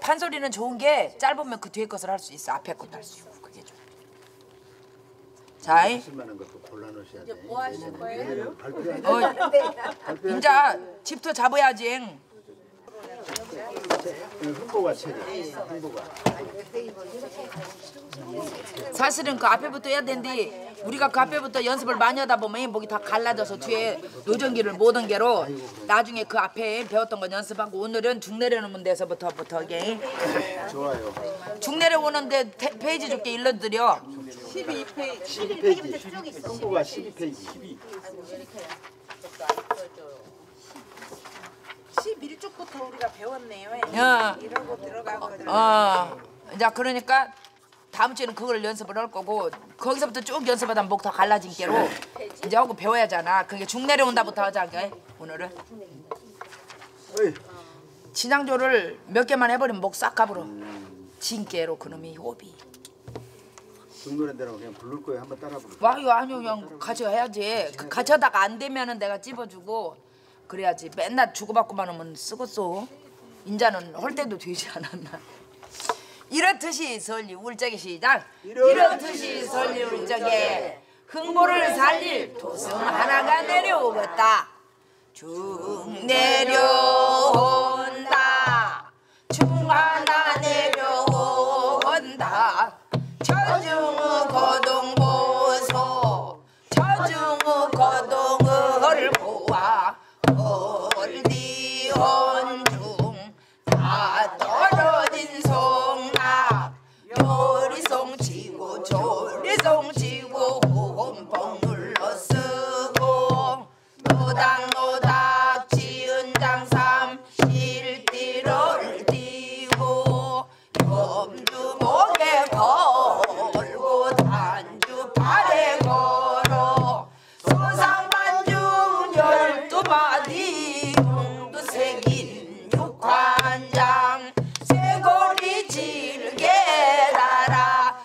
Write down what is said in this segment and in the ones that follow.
판소리는 좋은 게 짧으면 그 뒤에 것을 할 수 있어. 앞에 것도 할 수 있고 그게 좋아. 자, 하실 만한 것도 골라놓으셔야 돼. 뭐 하실 거예요? 이제 집도 잡아야지. 흥보가 체리. 흥보가. 사실은 그 앞에부터 해야 되는데 우리가 그 앞에부터 연습을 많이 하다 보면 목이 다 갈라져서 뒤에 노정기를 못 온 게로 나중에 그 앞에 배웠던 건 연습하고 오늘은 죽 내려놓는 데서부터 이게 좋아요. 죽 내려오는데 페이지 줄게 일러드려. 12페이지. 12페이지. 흥보가 12페이지. 11쪽부터 우리가 배웠네요. 야. 이러고 들어가거든. 이제 그러니까 다음 주에는 그걸 연습을 할 거고 거기서부터 쭉 연습하다 목 더 갈라진 게로 이제 하고 배워야잖아. 그게 죽 내려온다부터 하자. 오늘은 어이. 진양조를 몇 개만 해버리면 목 싹 가불어. 진깨로 그놈이 호비. 중노래 대로 그냥 부를 거예요. 한번 따라 부르. 와요 아니요 그냥 같이 해야지. 같이 하다가 안 되면은 내가 찝어주고 그래야지. 맨날 주고받고만 하면 쓰겄어. 인자는 할 때도 되지 않았나. 이렇듯이 설리 울적이 시작. 이렇듯이 설리 울적에 흥보를 살릴 도승 하나가 내려오겠다. 쭉 내려온다. 중 하나 내려온다. 저중의 거동보소 저중의 거동을 보아 얼디온중 다 떨어진 송락 요리송 치고 조리송 치고 홈뽕 눌러쓰고 노닥노닥 지은 장삼 실띠를 띠고 염주 목에 걸고 단주 팔에 걸어 소상반중 12마디 용도 새긴 육환장 쇠고리 질게 달아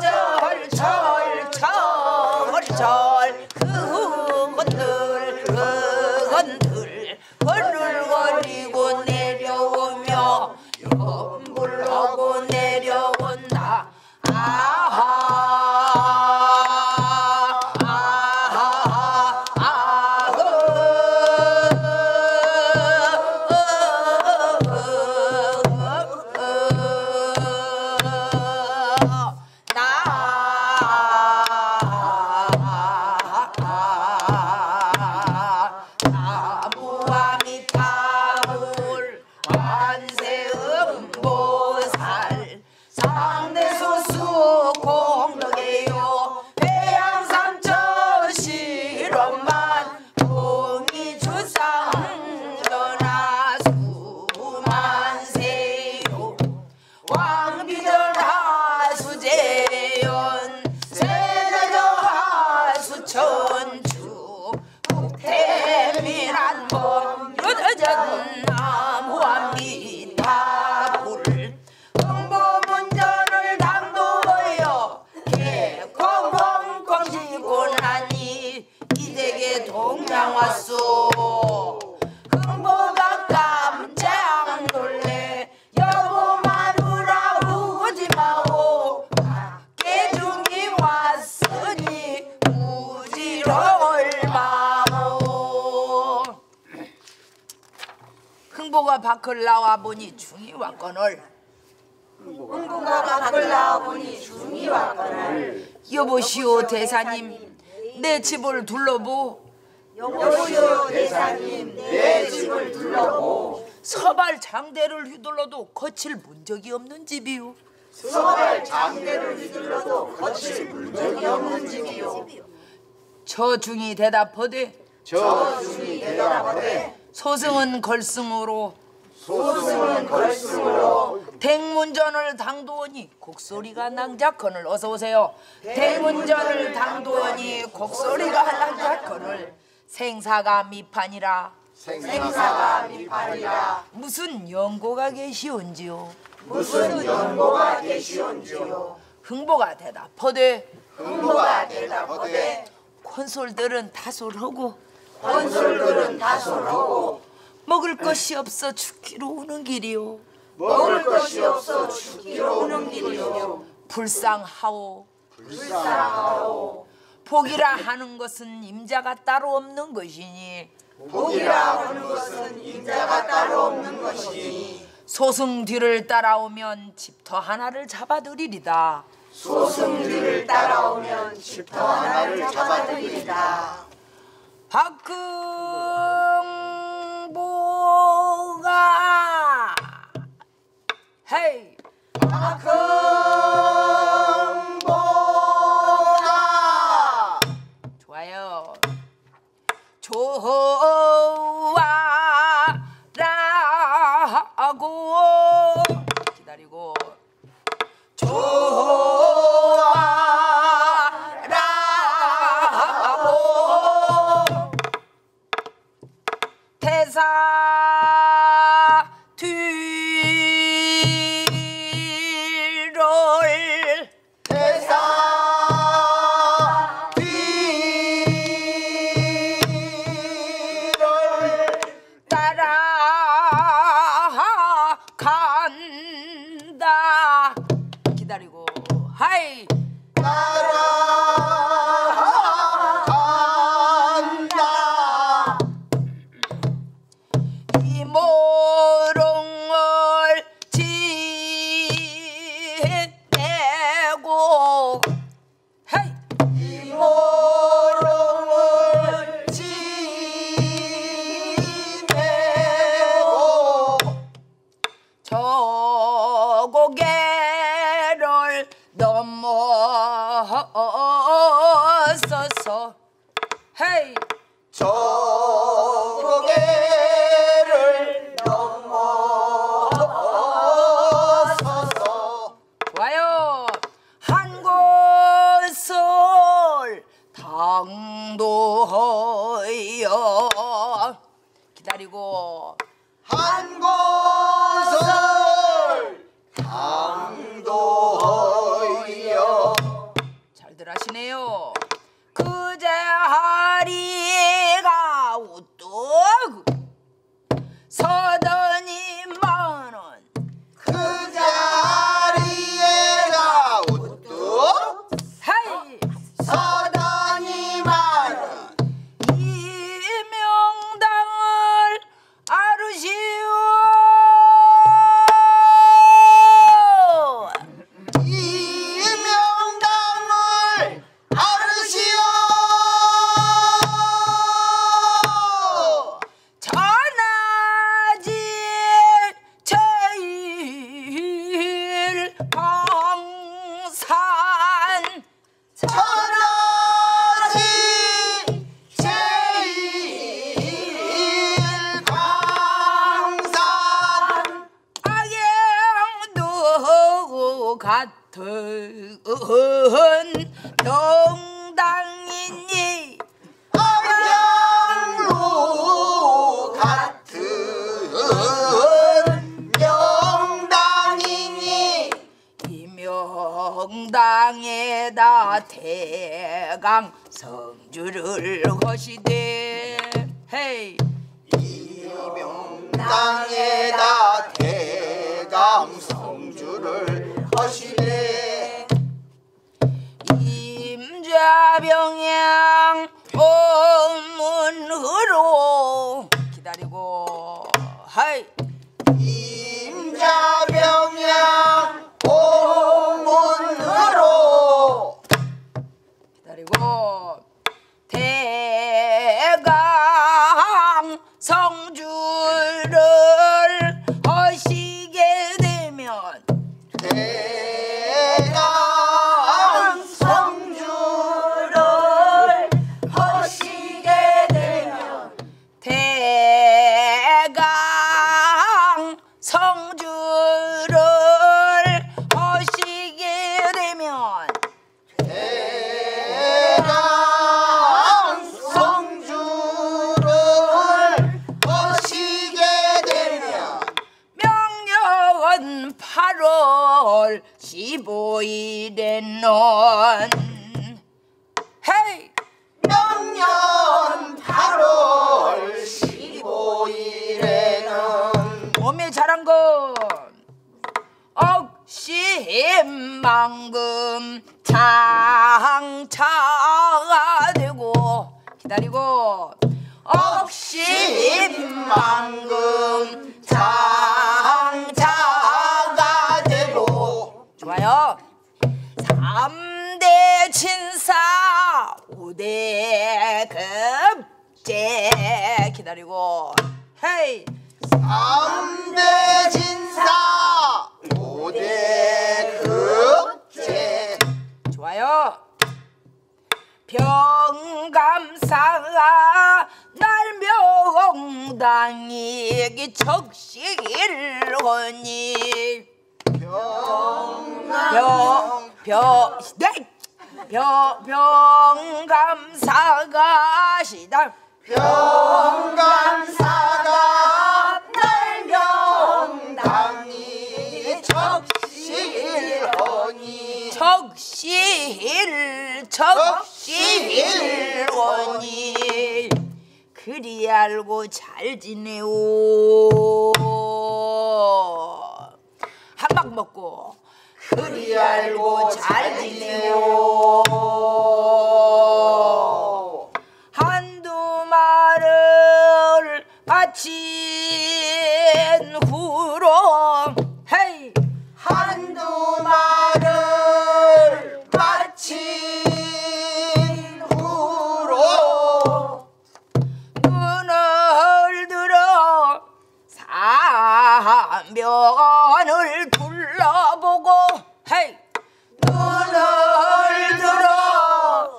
철철철철 그건들 거들거리고 내려오며 염불하고 내려온다. 나무와 밑가물 관세음보살 상대소수 공덕이요 배양삼천 실험만 봉이주상 전하 수만세요 왕비전 하수재연 세자저 하수천주 국태민한 범 유저전 나무와 밑가물 흥보문전을 당도하여 개콩콩콩 지고 나니 이댁에 동양 왔소. 흥보가 깜짝 놀래 여보 마누라 우지 마오 깨중이 왔으니 우지를 마오. 흥보가 밖을 나와 보니 중이 왔거늘 흥보가 밖을 나와보니 중이 왔거늘 여보시오 대사님 내 집을 둘러보. 여보시오 대사님 내 집을 둘러보. 서발 장대를 휘둘러도 거칠 문적이 없는 집이요. 서발 장대를 휘둘러도 거칠 문적이 없는 집이요. 저 중이 대답하되 저 중이 대답하되 소승은 걸승으로 소승은 걸승으로 댕문전을 당도하니 곡소리가 낭작거늘. 어서 오세요. 댕문전을 당도하니 곡소리가 낭작거늘. 생사가 미판이라 생사가 미판이라 무슨 연고가 계시온지요. 무슨 연고가 계시온지요. 흥보가 대답하되 흥보가 대답하되 콘솔들은 다솔하고 건술들은 다솔하고 먹을 것이 없어 죽기로 오는 길이요. 먹을 것이 없어 죽기로 오는 길이요. 불쌍하오. 불쌍하오. 복이라 하는 것은 임자가 따로 없는 것이니 복이라 하는 것은 임자가 따로 없는 것이니 소승 뒤를 따라오면 집터 하나를 잡아들이리다. 소승 뒤를 따라오면 집터 하나를 잡아들이리다. 박흥보가 헤이 박흥보가 좋아요. 좋아라고 기다리고 좋아라고 대사 뒤를 대사 뒤를 따라간다. 기다리고 하이 따라간다. 이모롱을 지내고 헤이 이모롱을 지내고 저 고개를 넘어서서 헤이 저 고개를 넘어서서 좋아요. 한 곳을 당도하여 기다리고 한 곳을 당도하여 잘들 하시네요. 그 자리가 우뚝 서더니만은 그 자리에가 우뚝 헤이 서더니만은 이명당을 아르시오. 이명당을 아르시오. 전하지 제일 강산 천하지 제일 강산 악양도 같은 농당이니 악양로 같은 명당이니 이명당에다 대강 성주를 하시되 헤이 이명당에다 대강 성주를 하시네. 임자병양 오문으로 기다리고 하이 임자병양 오문으로 기다리고 대강 성주를 하시게 되면 대강 성주를 하시게 되면 대강 성주를 하시게 되면 대강 성주를 하시게 되면 명령은 8월 15일에는 헤이 명년 8월 15일에는 몸에 잘한 거 억십만금 장차가 되고 기다리고 억십만금 장차가 되고 좋아요. 3대 진사 5대 급제 기다리고 헤이 3대 진사 5대 급제 좋아요. 병감사가 날명당이 적시일원이 병감사가 시작 병감사가 날명당이 적시일원이 적시일원이 그리 알고 잘 지내오. 한 방 먹고 그리 알고 잘 지내오. 한두 말을 바친 후로 헤이 한두 말을 마친 후로 눈을 들어 사면을 둘러보고 헤이 눈을 들어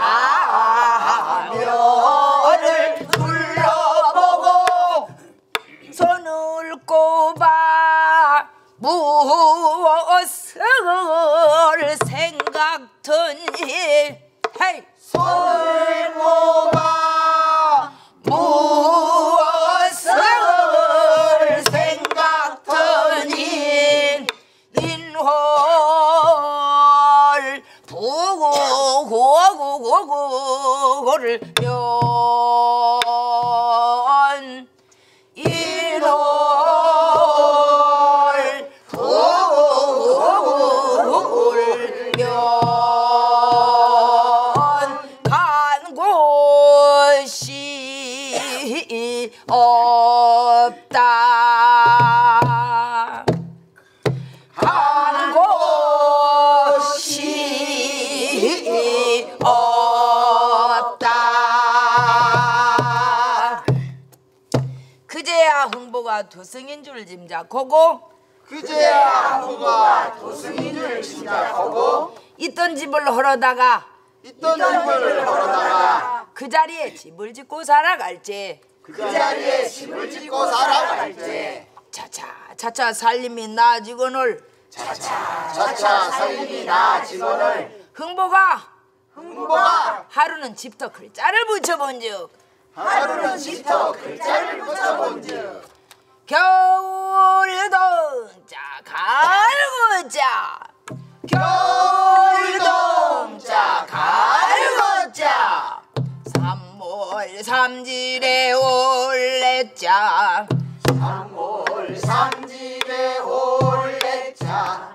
사면을 둘러보고 손을 꼽아 무엇을 생각든지 헤이 손을 꼽아 무엇을 생각더니 인월 부고고고고고를 면 인월 부고고고를 면 간 곳이 없다. 간 곳이 없다. 그제야 흥보가 도승인 줄 짐작하고 그제야 후가 도승인 줄 짐작하고 있던 집을 헐어다가 있던 집을 걸어다가 그 자리에 집을 짓고 살아갈지 그 자리에 집을 짓고 살아갈지 차차 살림이 나아지거늘 차차 살림이 나아지거늘 흥보가 흥보가 하루는 집터 글자를 붙여본즉 하루는 집터 글자를 붙여본즉 겨울동자 갈고자 겨울동자 갈고자 삼월 삼질에 올레자 삼월 삼질에 올레자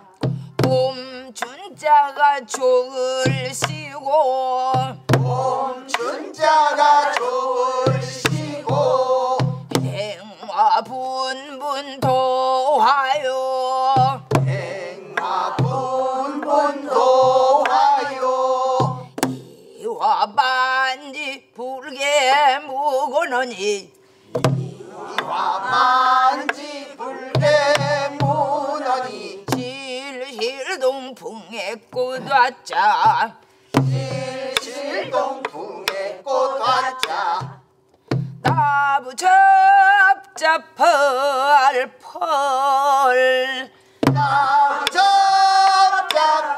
봄춘자가 족을 쉬고 봄춘자가 족을 쉬고 행화 분분 도하여 행마 분분 도하여 이와 반지 불게 무고너니 이와 만지 불게 무너니 실실동풍에 꽃 왔자 실실동풍에 꽃 왔자 나부 접잡할 펄 나잡자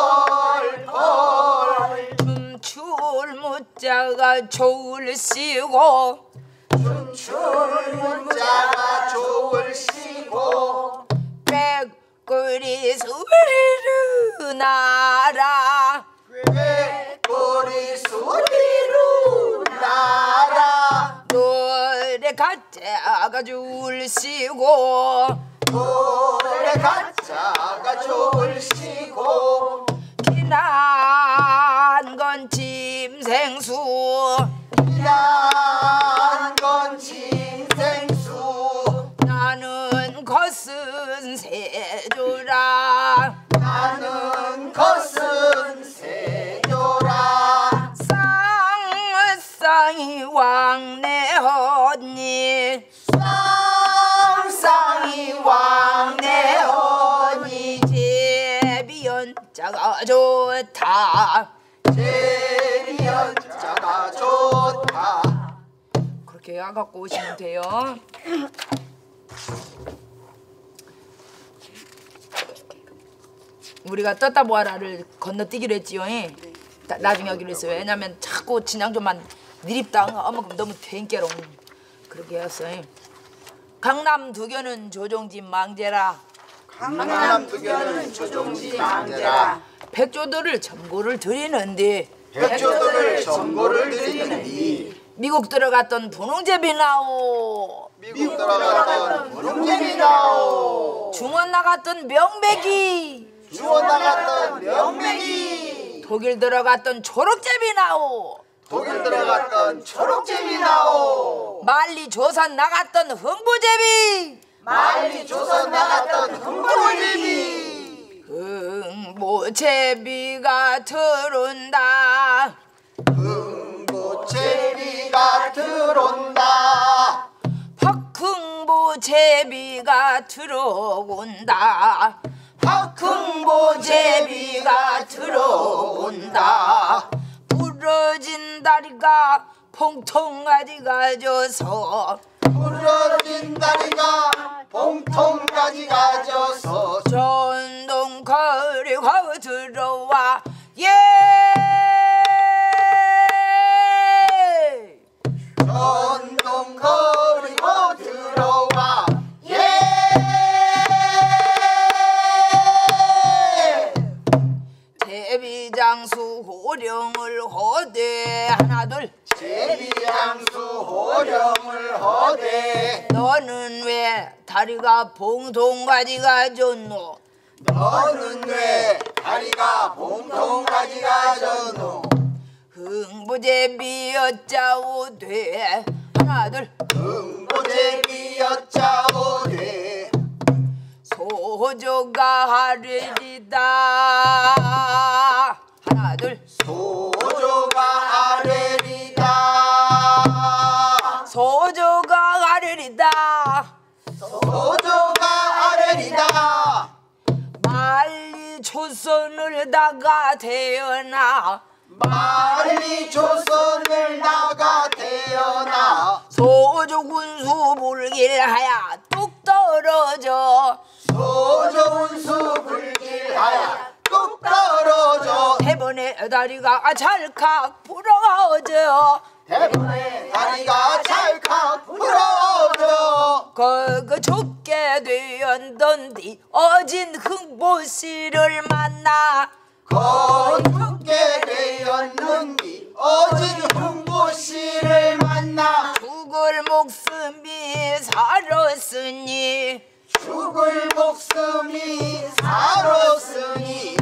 펄펄 춤출 무자가 조을 쉬고 춤출 문자가 족을 쉬고 백골이 소리를 나라 백골이 소리로 나라 노래 가짜가 줄 쉬고 노래 가짜 자가 좋을시고 기난 건 짐생수 귀한 건 짐생수 나는 것은 세조라 나는 것은 세조라 쌍쌍이 왕래언니 쌍쌍이 왕래언니 제비연자가 좋다 제비연자가 좋다 그렇게 해갖고 오시면 돼요. 우리가 떴다 보아라를 건너뛰기로 했지요. 나중에 하기로 했어요. 왜냐면 자꾸 진양조만 니립다 어머금 너무 된께롱 그렇게 했어요. 강남 두교는 조종진 망제라 강남 두교는 조종지 망제라 백조들을 점고를 드리는데 백조들을 점고를 드리는디 미국 들어갔던 분홍제비 나오 미국 들어갔던 분홍제비 나오 중원 나갔던 명백이 주원 나갔던 명맥이 독일 들어갔던 초록제비 나오 독일 들어갔던 초록제비 나오 만리 조선 나갔던 흥부제비 만리 조선 나갔던 흥부제비 흥부제비가 들어온다 흥부제비가 들어온다 박흥부제비가 들어온다 박흥부제비가 들어온다 부러진 다리가 봉통가지 가져서 부러진 다리가 봉통까지 가져서 전동거리 가고 들어와 예 전동 거리고 들어와 예 제비장수 호령을 허대 하나둘 제비장수 호령을 허대 너는 왜 다리가 봉통가지 가졌노 너는 왜 다리가 봉통까지 가졌노 흥부제비 여자오되 하나둘 흥부제비여자오되 소조가 하르리다 하나둘 소조가 아래리다 소조가 하르리다 소조가 아래리다 만리 조선을 다가 태어나 만리 조선을 나가 태어나 소조 군수 불길하야 뚝 떨어져 소조운수 불길하야 뚝 떨어져 대번에 다리가 찰칵 부러져 대번에 다리가 찰칵 부러져 그 죽게 되었던 뒤 어진 흥보씨를 만나 거죽게 되었는디 어진 흥보씨를 만나 죽을 목숨이 살았으니 죽을 목숨이 살았으니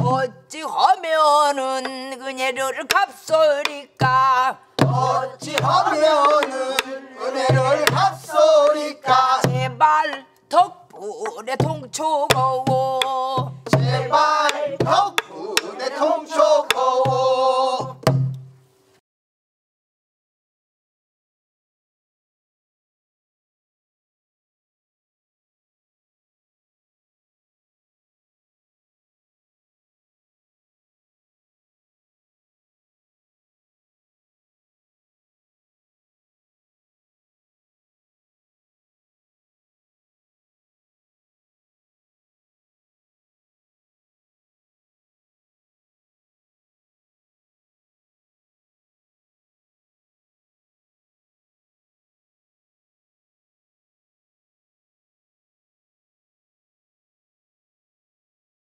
어찌하면은 그녀를 갚소리까 어찌하면은 은혜를 갚소리까 제발 덕분에 통초고 제발